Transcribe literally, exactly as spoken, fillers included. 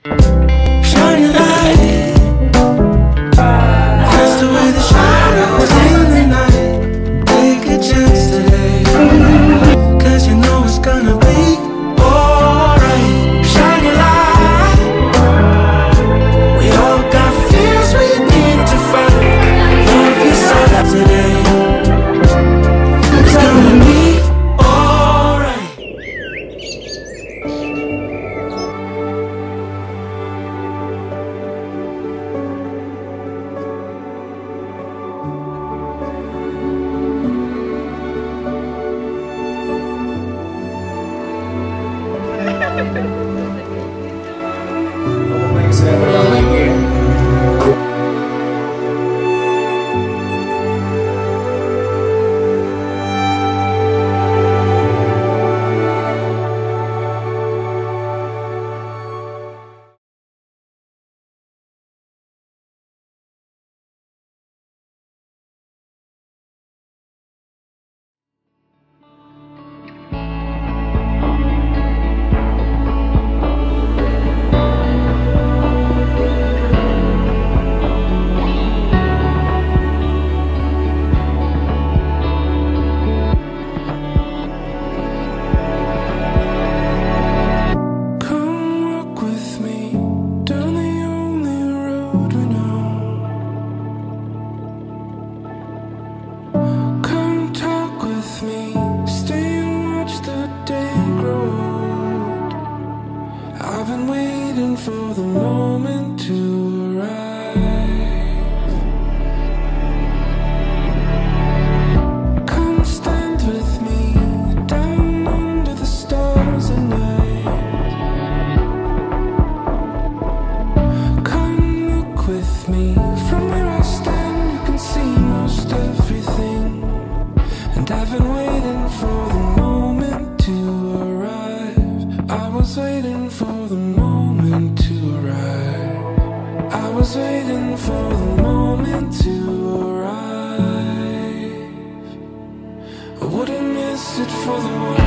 Shine your light. Cast away the shadows in the night. Take a chance today, cause you know it's gonna be alright. Shine your light. We all got fears we need to fight. Love yourself today. It's gonna be alright. Ngomong lagi, saya berulang lagi ya. I've been waiting for the moment to arrive. Come stand with me down under the stars at night. Come look with me from where I stand. You can see most everything. And I've been waiting for the moment to arrive. I was waiting for the moment to arrive. I was waiting for the moment to arrive. I wouldn't miss it for the world.